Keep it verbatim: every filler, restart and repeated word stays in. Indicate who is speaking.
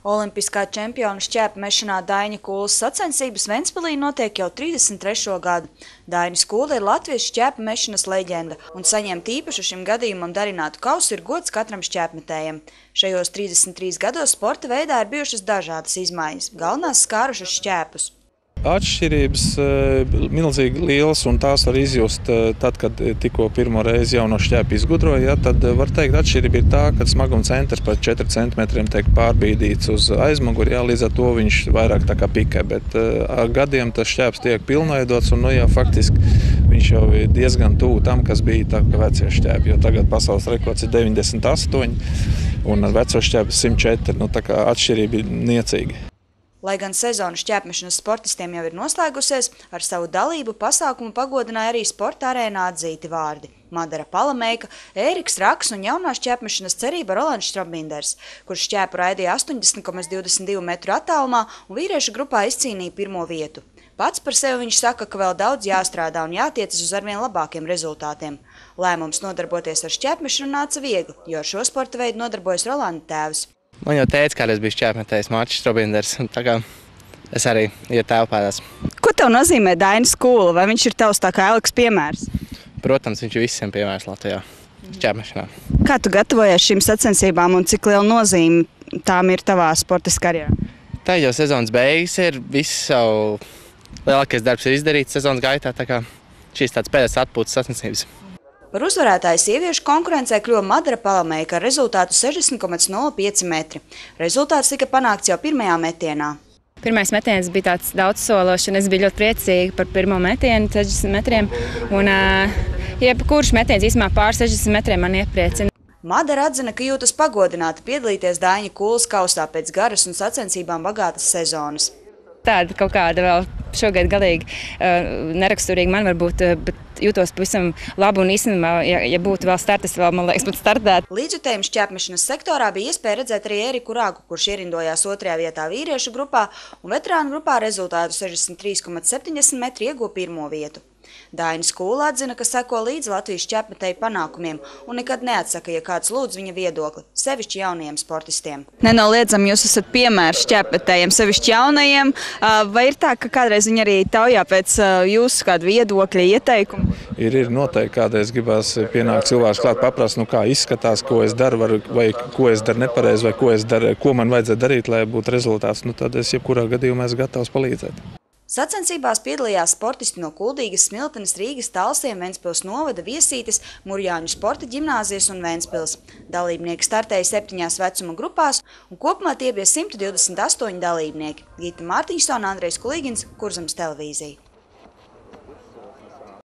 Speaker 1: Olimpiskā čempionu šķēpa mešanā Daiņa Kūles sacensības Ventspilī notiek jau trīsdesmit trešo gadu. Daiņas Kūle ir latviešu šķēpa mešanas leģenda, un saņemt īpašu šim gadījumam darinātu kausu ir gods katram šķēpmetējam. Šajos trīsdesmit trīs gados sporta veidā ir bijušas dažādas izmaiņas, galvenās skārušas šķēpus.
Speaker 2: Atšķirības milzīgi lielas, un tās var izjust tad, kad tikko pirmo reizi jauno šķēpu izgudroja. Ja, tad var teikt, atšķirība ir tā, ka smaguma centrs par četriem centimetriem tiek pārbīdīts uz aizmuguri, ja, līdz ar to viņš vairāk tā kā pikē. Bet ar gadiem tas šķēps tiek pilnveidots, un nu, jā, faktiski viņš jau ir diezgan tuvu tam, kas bija tā, ka vecie šķēpi. Jo tagad pasaules rekords ir deviņdesmit astoņi, un ar veco šķēpu simt četri. Nu, tā kā atšķirība ir niecīga.
Speaker 1: Lai gan sezona šķēpmešanas sportistiem jau ir noslēgusies, ar savu dalību pasākumu pagodināja arī sporta arēnā atzīti vārdi. Madara Palameika, Ēriks Raks un jaunā šķēpmešanas cerība Rolands Štrobinders, kurš šķēpu raidīja astoņdesmit komats divdesmit divi metru attālumā un vīriešu grupā izcīnīja pirmo vietu. Pats par sevi viņš saka, ka vēl daudz jāstrādā un jātiecas uz arvien labākiem rezultātiem. Lēmums nodarboties ar šķēpmešanu nāca viegli, jo ar šo sporta veidu nodarbojas Rolanda tēvs.
Speaker 3: Man jau teica, kādreiz bija šķēpmetējs Marčs Štrobinders, tā kā es arī iet tēvu pēdās.
Speaker 1: Ko tev nozīmē Daiņas Kūle? Vai viņš ir tavs tā kā Eliks piemērs?
Speaker 3: Protams, viņš ir visiem piemērs Latvijā šķēpmešanā. Kā
Speaker 1: tu gatavojies šīm sacensībām un cik liela nozīme tām ir tavā sportiskā karjerā?
Speaker 3: Tā jau sezonas beigas ir, viss savu lielākais darbs ir izdarīts sezonas gaitā, tā kā šīs tāds pēdējais atpūtas sacensības.
Speaker 1: Par uzvarētāju sieviešu konkurencē kļuva Madara Palameika ar rezultātu sešdesmit komats nulle pieci metri. Rezultāts tika panākts jau pirmajā metienā.
Speaker 4: Pirmais metiens bija tāds daudzsološs, un es biju ļoti priecīga par pirmo metienu, sešdesmit metriem. Un, jebkurš metiens īsumā pār sešdesmit metriem man iepriecina.
Speaker 1: Madara atzina, ka jūtas pagodināta piedalīties Daiņa Kūles kausā pēc garas un sacensībām bagātas sezonas.
Speaker 4: Tāda kaut kāda vēl šogad galīgi uh, neraksturīga man varbūt, uh, bet jūtos pavisam labi un īstenībā, ja, ja būtu vēl startas, vēl, man liekas, pat startēt.
Speaker 1: Līdzjutējumu šķēpmešanas sektorā bija iespēja redzēt arī Ēriku Ragu, kurš ierindojās otrajā vietā vīriešu grupā, un veterānu grupā rezultātu sešdesmit trīs komats septiņdesmit metri ieguva pirmo vietu. Daiņas Kūle atzina, ka seko līdz Latvijas šķēpmetēju panākumiem un nekad neatsaka, ja kāds lūdz viņa viedokli, sevišķi jaunajiem sportistiem. Nenoliedzami jūs esat piemērs šķēpmetējiem, sevišķi jaunajiem. Vai ir tā, ka kādreiz viņi arī taujā pēc jūsu kādu viedokļa ieteikumu?
Speaker 2: Ir, ir noteikti kādreiz gribās pienākt cilvēks klāt paprast, nu kā izskatās, ko es daru, var, vai ko es daru nepareizi, vai ko es daru, ko man vajadzētu darīt, lai būtu rezultāts. Nu tad es jebkurā gadījumā esmu gatavs palīdzēt.
Speaker 1: Sacensībās piedalījās sportisti no Kuldīgas, Smiltenes, Rīgas, Talsiem, Ventspils novada, Viesītes, Murjāņu sporta ģimnāzijas un Ventspils. Dalībnieki startēja septiņās vecuma grupās, un kopumā tie bija simt divdesmit astoņi dalībnieki. Gita Mārtiņšsona, Andrejs Kulīgins, Kurzemes televīzija.